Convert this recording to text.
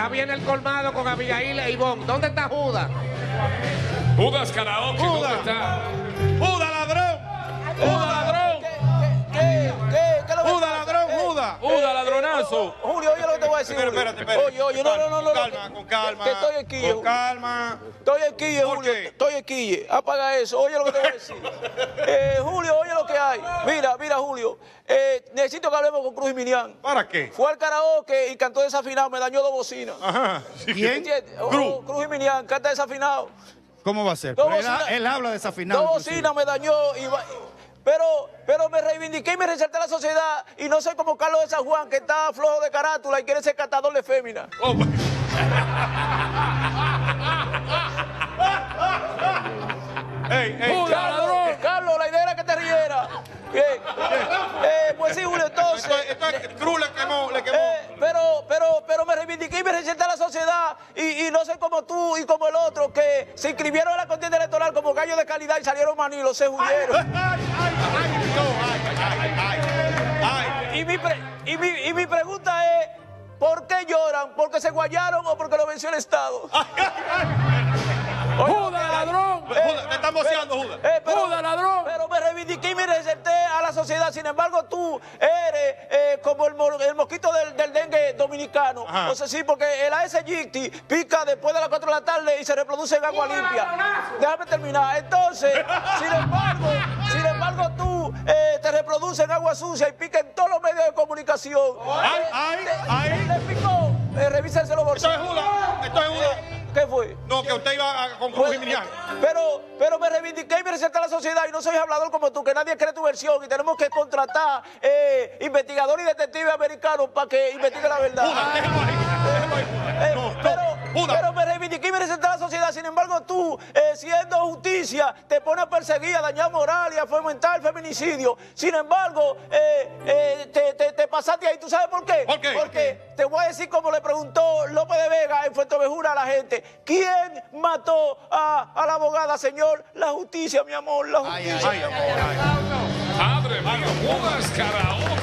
Ya viene el colmado con Abigail e Ivonne. ¿Dónde está Judas? Judas Karaoke, ¿dónde está? ¡Judas, ladrón! ¡Judas, ladrón! ¡Judas, ladrón! ¡Judas! ¡Judas, ladronazo! Julio, oye lo que te voy a decir. Espérate. Oye, no. Con calma. Que estoy aquí, Con calma. Estoy aquí, ¿Por Julio. qué? Estoy aquí. Apaga eso. Oye lo que te voy a decir. Julio, oye lo que hay. Mira, Julio. Necesito que hablemos con Cruz y Minian. ¿Para qué? Fue al karaoke y cantó desafinado. Me dañó 2 bocinas. Ajá. ¿Quién? ¿Entiendes? Cruz. Cruz y Minian canta desafinado. ¿Cómo va a ser? No, Pero bocina- él habla desafinado. 2 inclusive. bocinas me dañó. Pero me reivindiqué y me resalté a la sociedad. Y no soy como Carlos de San Juan, que está flojo de carátula y quiere ser catador de fémina. Oh, ¡Ey! ¡Judas, ladrón! Carlos, la idea era que te riera. Bien. Pues sí, Julio, entonces. Cruz le quemó. Pero me reivindiqué y me resalté a la sociedad. Y no soy como tú y como el otro, que se inscribieron a la contienda electoral como gallos de calidad y salieron manilos, se huyeron. Y mi pregunta es, ¿por qué lloran? ¿Porque se guayaron o porque lo venció el Estado? ¡Judas, ladrón! Judas, te están boceando, Judas. ¡Judas, ladrón! Pero me reivindiqué y me resalté a la sociedad. Sin embargo, tú eres como el mosquito del dengue dominicano. Ajá. No sé si, porque el Aedes aegypti pica después de las 4 de la tarde y se reproduce en agua limpia. Déjame terminar. Entonces, sin embargo, tú te reproduces en agua sucia y pica en todos los medios de comunicación. ¿Le picó? Revísense los bolsillos. Esto es Judas. ¿Qué fue? No, que usted iba con Cruz y Minian. Pero me reivindiqué y me resalté a la sociedad y no soy hablador como tú, que nadie cree tu versión y tenemos que contratar investigadores y detectives americanos para que investiguen la verdad. Judas, déjalo ahí. Pero me reivindiqué y me resalté a la sociedad. Sin embargo, tú, siendo justicia, te pones a perseguir, a dañar moral y a fomentar el feminicidio. Sin embargo, te pasaste ahí. ¿Tú sabes por qué? ¿Por qué? Porque te voy a decir como le preguntó López de Vega en Fuerteventura a la gente. ¿Quién mató a la abogada, señor? La justicia, mi amor, la justicia, mi amor. ¡Madre mía! ¡Judas Karaoke!